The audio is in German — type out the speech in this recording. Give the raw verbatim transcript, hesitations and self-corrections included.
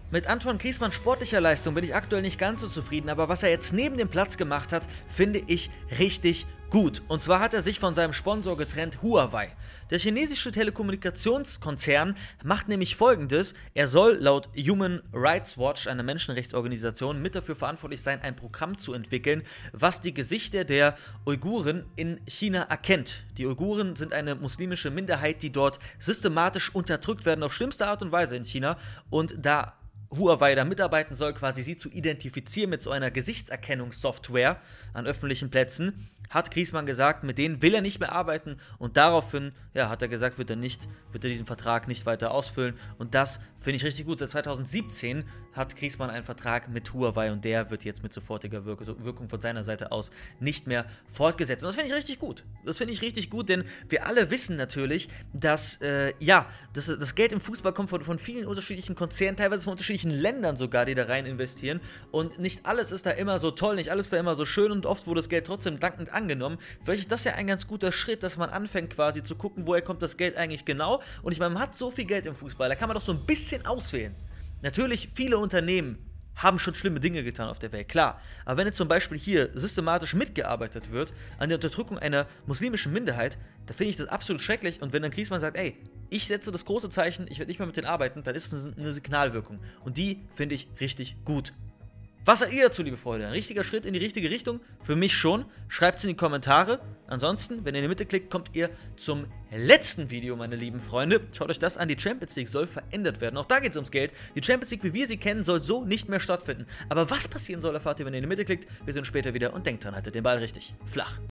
Mit Antoine Griezmanns sportlicher Leistung bin ich aktuell nicht ganz so zufrieden, aber was er jetzt neben dem Platz gemacht hat, finde ich richtig gut. Und zwar hat er sich von seinem Sponsor getrennt, Huawei. Der chinesische Telekommunikationskonzern macht nämlich Folgendes: Er soll laut Human Rights Watch, einer Menschenrechtsorganisation, mit dafür verantwortlich sein, ein Programm zu entwickeln, was die Gesichter der Uiguren in China erkennt. Die Uiguren sind eine muslimische Minderheit, die dort systematisch unterdrückt werden, auf schlimmste Art und Weise in China. Und da Huawei da mitarbeiten soll, quasi sie zu identifizieren mit so einer Gesichtserkennungssoftware an öffentlichen Plätzen, hat Griezmann gesagt, mit denen will er nicht mehr arbeiten, und daraufhin, ja, hat er gesagt, wird er nicht, wird er diesen Vertrag nicht weiter ausfüllen, und das finde ich richtig gut. Seit zweitausendsiebzehn hat Griezmann einen Vertrag mit Huawei, und der wird jetzt mit sofortiger Wirk Wirkung von seiner Seite aus nicht mehr fortgesetzt, und das finde ich richtig gut. Das finde ich richtig gut, denn wir alle wissen natürlich, dass, äh, ja, das, das Geld im Fußball kommt von, von vielen unterschiedlichen Konzernen, teilweise von unterschiedlichen Ländern sogar, die da rein investieren, und nicht alles ist da immer so toll, nicht alles ist da immer so schön, und oft wurde das Geld trotzdem dankend angenommen. Vielleicht ist das ja ein ganz guter Schritt, dass man anfängt quasi zu gucken, woher kommt das Geld eigentlich genau, und ich meine, man hat so viel Geld im Fußball, da kann man doch so ein bisschen auswählen. Natürlich, viele Unternehmen haben schon schlimme Dinge getan auf der Welt, klar. Aber wenn jetzt zum Beispiel hier systematisch mitgearbeitet wird an der Unterdrückung einer muslimischen Minderheit, da finde ich das absolut schrecklich. Und wenn dann Griezmann sagt, ey, ich setze das große Zeichen, ich werde nicht mehr mit denen arbeiten, dann ist es eine Signalwirkung. Und die finde ich richtig gut. Was sagt ihr dazu, liebe Freunde? Ein richtiger Schritt in die richtige Richtung? Für mich schon. Schreibt es in die Kommentare. Ansonsten, wenn ihr in die Mitte klickt, kommt ihr zum letzten Video, meine lieben Freunde. Schaut euch das an. Die Champions League soll verändert werden. Auch da geht es ums Geld. Die Champions League, wie wir sie kennen, soll so nicht mehr stattfinden. Aber was passieren soll, erfahrt ihr, wenn ihr in die Mitte klickt. Wir sehen uns später wieder, und denkt dran, haltet den Ball richtig flach.